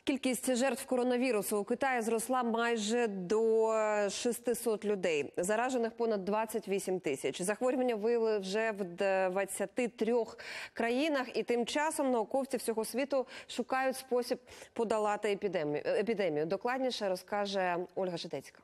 Кількість жертв коронавірусу у Китаї зросла майже до 600 людей. Заражених понад 28 тисяч. Захворювання виявили вже в 23 країнах. І тим часом науковці всього світу шукають спосіб подолати епідемію. Докладніше розкаже Ольга Жидецька.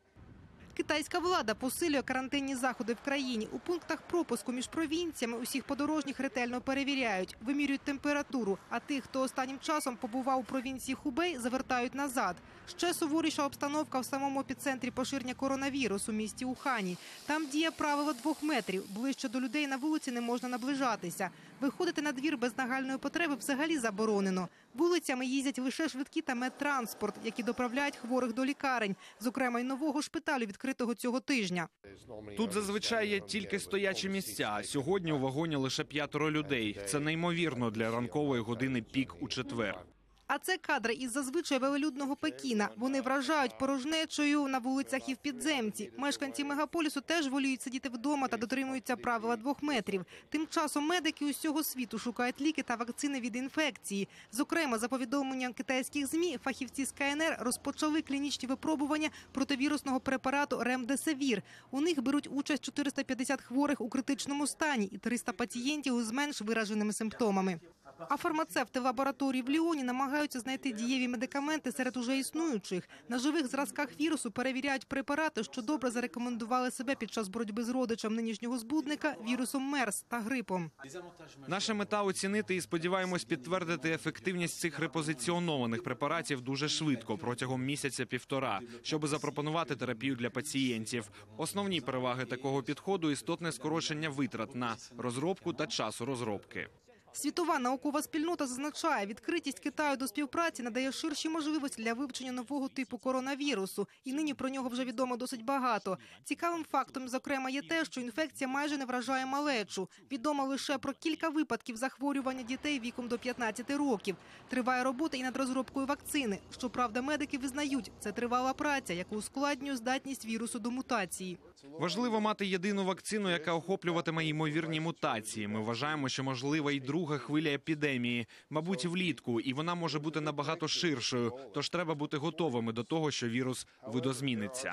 Китайська влада посилює карантинні заходи в країні. У пунктах пропуску між провінціями усіх подорожніх ретельно перевіряють, вимірюють температуру, а тих, хто останнім часом побував у провінції Хубей, завертають назад. Ще суворіша обстановка в самому епіцентрі поширення коронавірусу – місті Ухані. Там діє правило 2 метрів. Ближче до людей на вулиці не можна наближатися. Виходити на двір без нагальної потреби взагалі заборонено. Вулицями їздять лише швидкі та медтранспорт, які доправляють хворих до лікарень, зокрема й нового шпиталю, відкритого цього тижня. Тут зазвичай є тільки стоячі місця, а сьогодні у вагоні лише 5 людей. Це неймовірно для ранкової години пік у четвер. А це кадри із зазвичай велелюдного Пекіна. Вони вражають порожнечою на вулицях і в підземці. Мешканці мегаполісу теж воліють сидіти вдома та дотримуються правила 2 метрів. Тим часом медики усього світу шукають ліки та вакцини від інфекції. Зокрема, за повідомленням китайських ЗМІ, фахівці з КНР розпочали клінічні випробування противірусного препарату Ремдесивір. У них беруть участь 450 хворих у критичному стані і 300 пацієнтів з менш вираженими симптомами. А фармацевти в лабораторії в Ліоні намагаються знайти дієві медикаменти серед уже існуючих. На живих зразках вірусу перевіряють препарати, що добре зарекомендували себе під час боротьби з родичем нинішнього збудника – вірусом МЕРС та грипом. Наша мета – оцінити і, сподіваємось, підтвердити ефективність цих репозиціонованих препаратів дуже швидко, протягом місяця-півтора, щоб запропонувати терапію для пацієнтів. Основні переваги такого підходу – істотне скорочення витрат на розробку та часу розробки. Світова наукова спільнота зазначає, відкритість Китаю до співпраці надає ширші можливості для вивчення нового типу коронавірусу. І нині про нього вже відомо досить багато. Цікавим фактом, зокрема, є те, що інфекція майже не вражає малечу. Відомо лише про кілька випадків захворювання дітей віком до 15 років. Триває робота і над розробкою вакцини. Щоправда, медики визнають, це тривала праця, яка ускладнює здатність вірусу до мутації. Важливо мати єдину вакцину, яка охоплюватиме ймовірні мутації. Ми вважаємо, що можлива і друга хвиля епідемії, мабуть, влітку, і вона може бути набагато ширшою, тож треба бути готовими до того, що вірус видозміниться.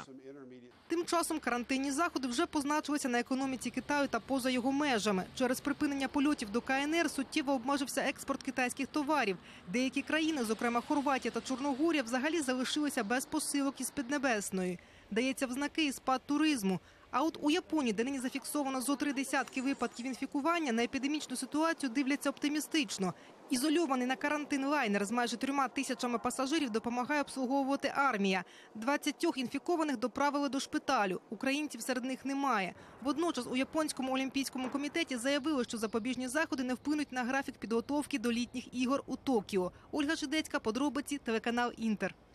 Тим часом карантинні заходи вже позначилися на економіці Китаю та поза його межами. Через припинення польотів до КНР суттєво обмежився експорт китайських товарів. Деякі країни, зокрема Хорватія та Чорногорія, взагалі залишилися без посилок із Піднебесної. Дається в знаки і спад туризму. А от у Японії, де нині зафіксовано зо 3 десятки випадків інфікування, на епідемічну ситуацію дивляться оптимістично. Ізольований на карантин лайнер з майже 3 тисячами пасажирів допомагає обслуговувати армія. 20 інфікованих доправили до шпиталю. Українців серед них немає. Водночас у Японському олімпійському комітеті заявили, що запобіжні заходи не вплинуть на графік підготовки до літніх ігор у Токіо. Ольга Жидецька, подробиці, телеканал «Інтер».